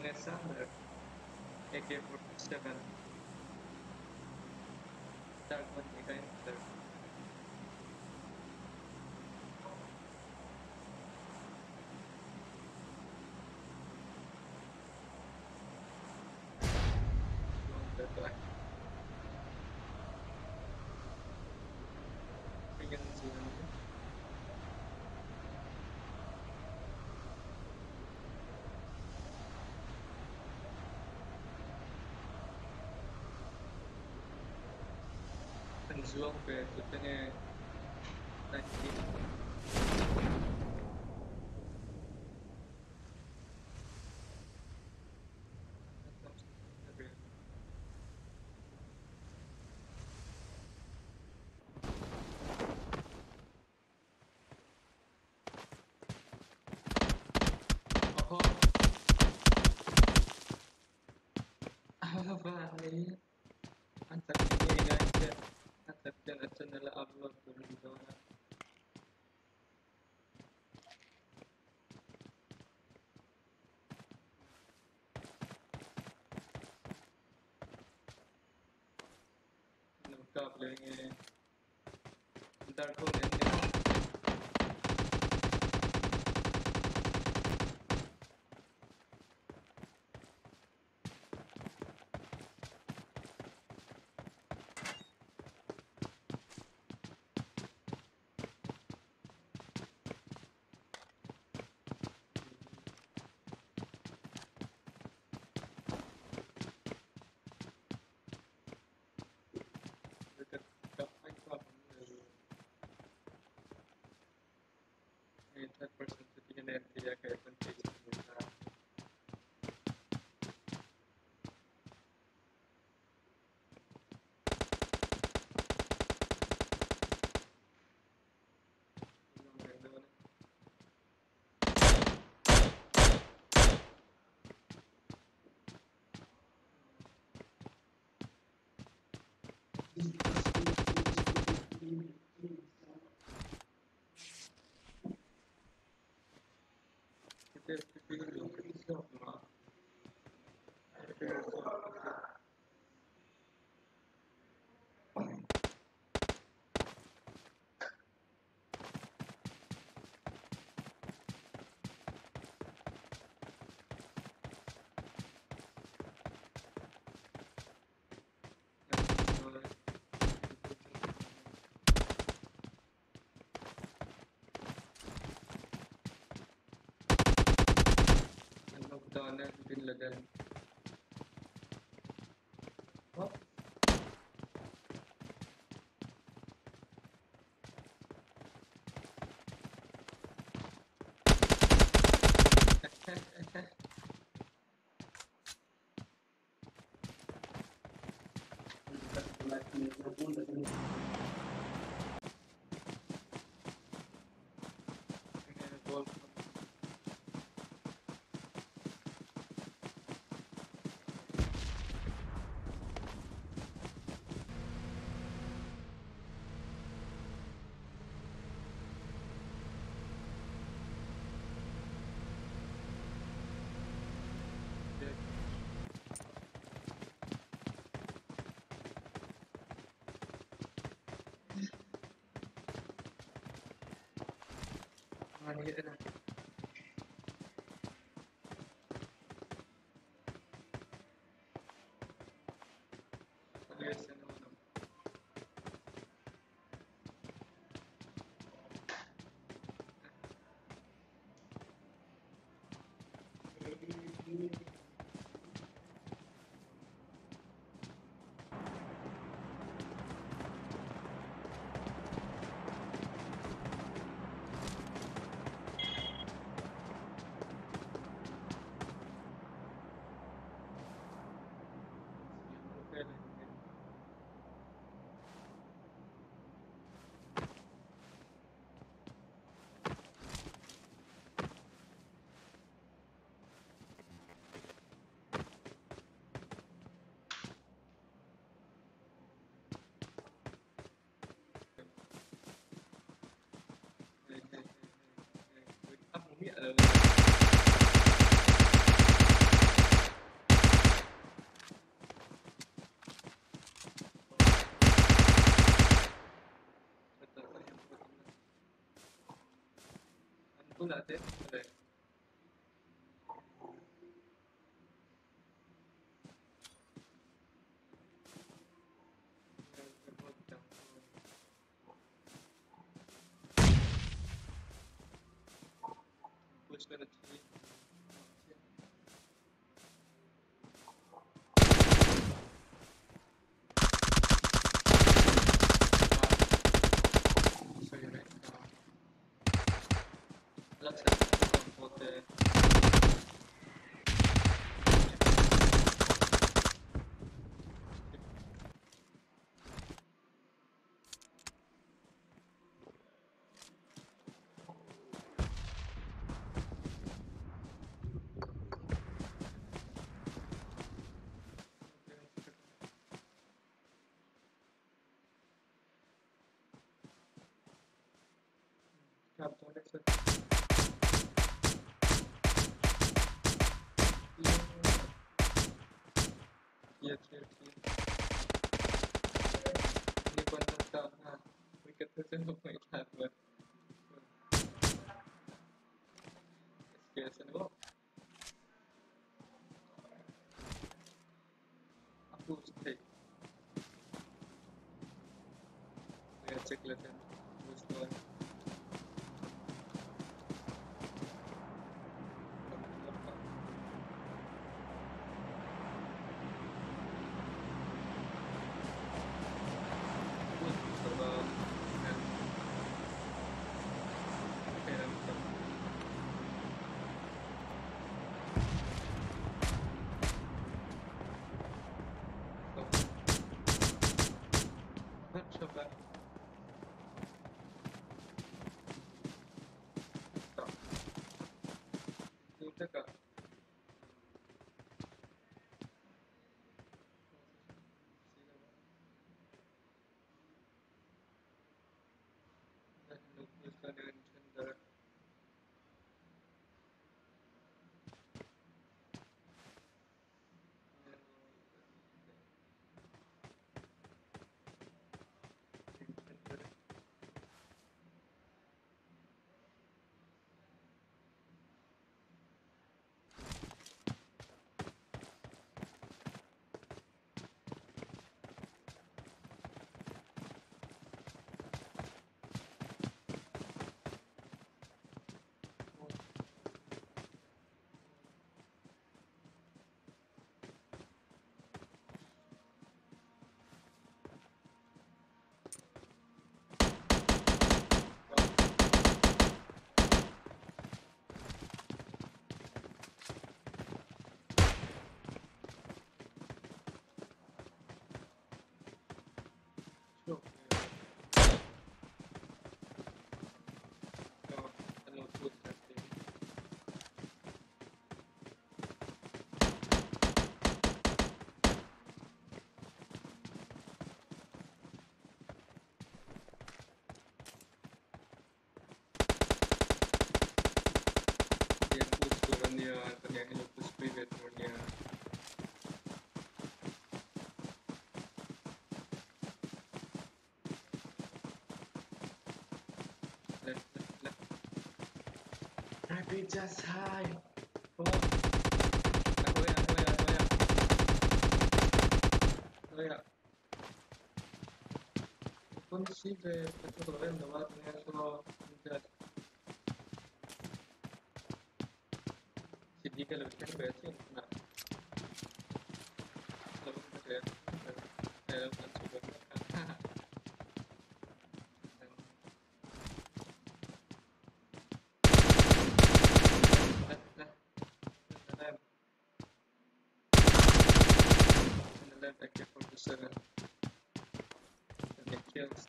Alexander, AK-47, Dark One Gangster. Penjuang pe tu tenge 19. Ako, bahaya. Antar ini aja. Antar jangan channel upload dulu gitu. Nukap lengi. Antar ko lengi. Third person sitting in area kayak penting kita. Lockdown din lagan. Oh. Ano yun na? Yes, ano na. Wait up, umi, alam mo. dentro lei. Push gonna T. So you're right now. Let's have both the Iya, ini kontak sama wicket saja nggak punya hardware. SPS ini aku stay. Lihat cek lihat terus tuh. Coba udah kak dengan gender yang push turunnya ternyata push private turunnya left rapid just high come on aku ya consider questo dovendo va a tenere solo un jet si dica le perché invece no lo perché lo faccio per left AK-47 and it kills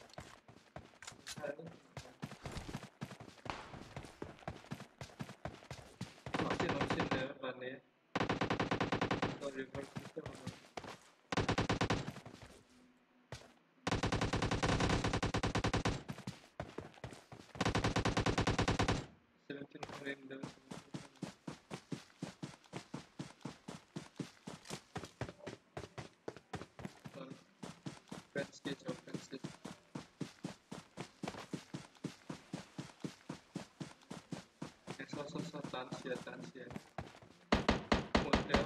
masih ya bannya atau reverse itu mana 17 point down offense stage offensive. 17 Tansia. Hotel.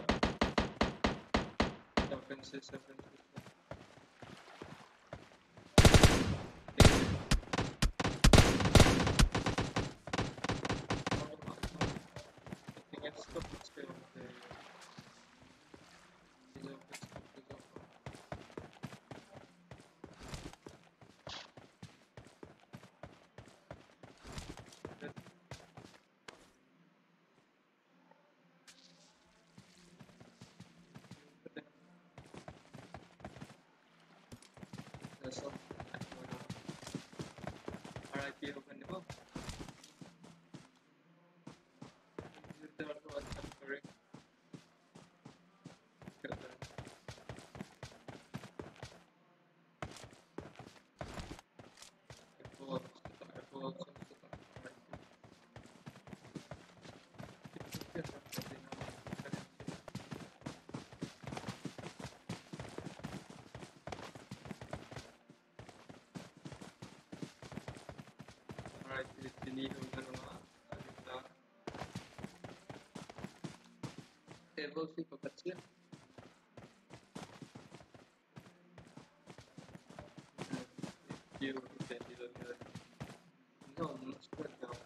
Seven six. RIP open the book. Sini rumah kita table sih kecil. View dan nilai. No, spread down.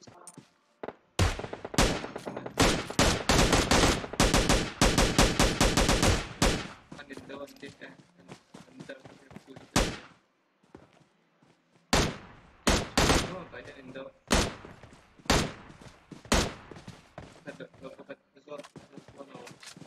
Andin dawan tik andar push. Oh, banyak indo. Ada beberapa resort no.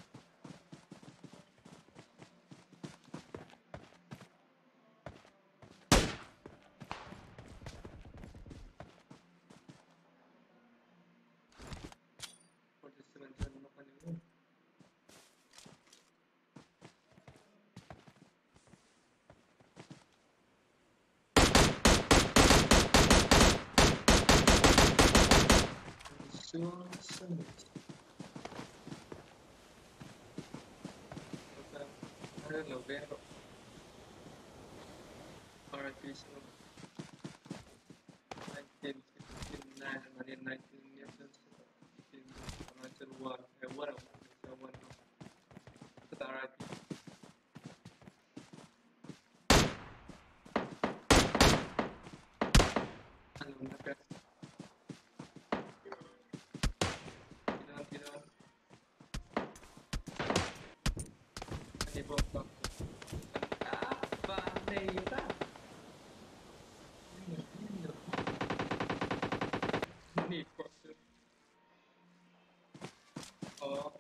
For this dimension makan ini. Susun. Ada November. RIP 1959 and 19 years in financial one but RIP ano na Kinon ani po apa neta ni po oh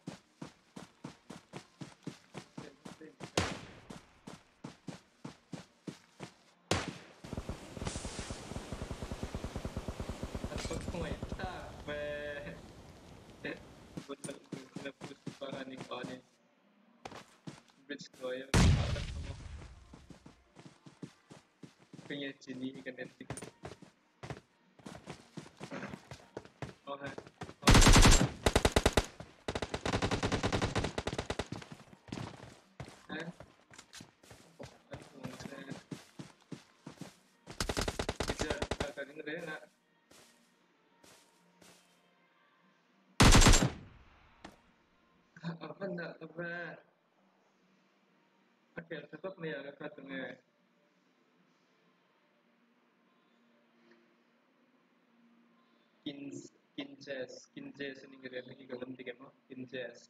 Tapos kumenta betul push para ni kani bridge ko yun para mo kanya chini ka nenti okay eh bisa kagak rin na apa na apa okay tetap nih ya katanya Kinjaz ini kira lagi galam tiga mah Kinjaz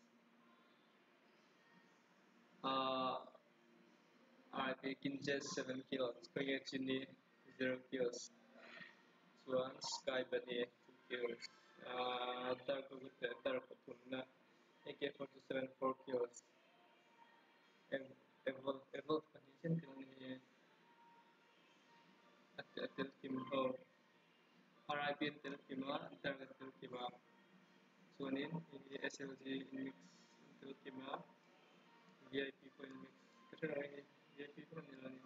RIP Kinjaz 7 kills kaya chini 0 kills Swan Sky Bunny 2 kills Dark Fortuna AK-47 4 kills Evolve condition kini Atil Kimho RIP Atil Kimho Dark Atil Kimho Suanin ini SLG Mix Atil Kimho VIP point mix kira ini VIP pun nilai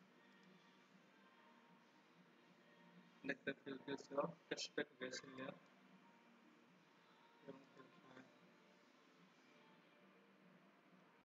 Nectar filters cashback version ya